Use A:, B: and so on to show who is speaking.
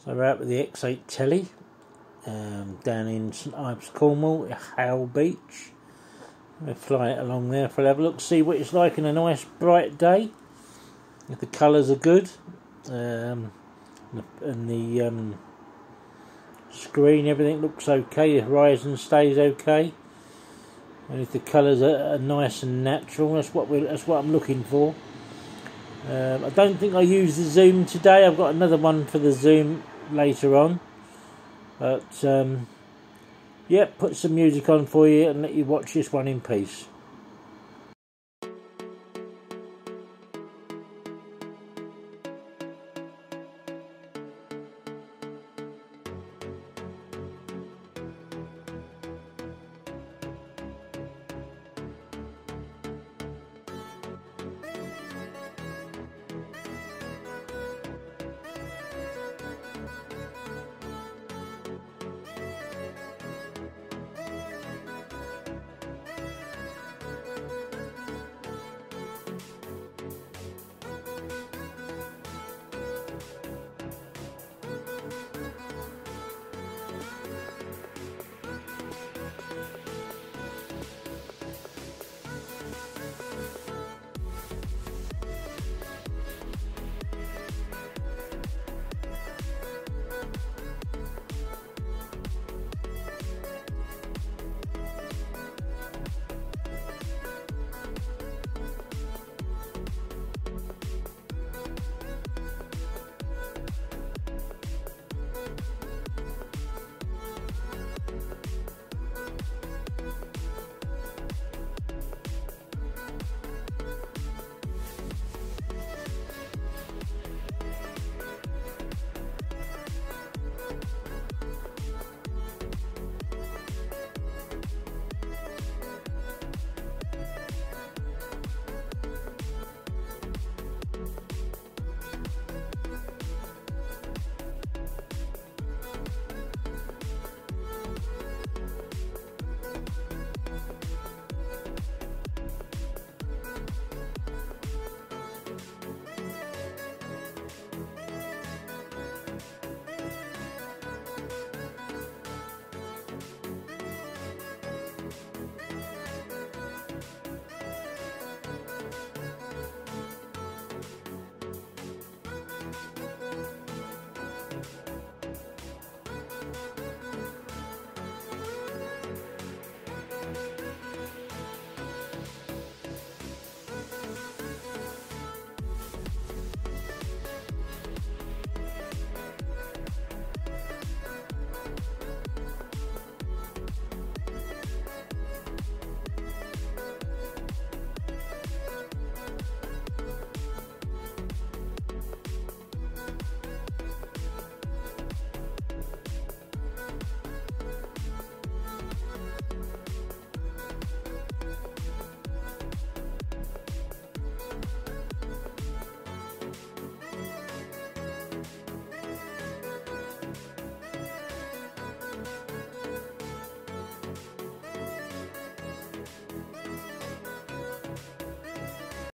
A: So we're out with the X8 Tele down in St Ives, Cornwall, Hale Beach. We'll fly it along there for a have a look, see what it's like in a nice bright day. If the colours are good, and the screen, everything looks okay. The horizon stays okay, and if the colours are nice and natural, that's what I'm looking for. I don't think I used the zoom today. I've got another one for the zoom later on, but yeah, put some music on for you and let you watch this one in peace.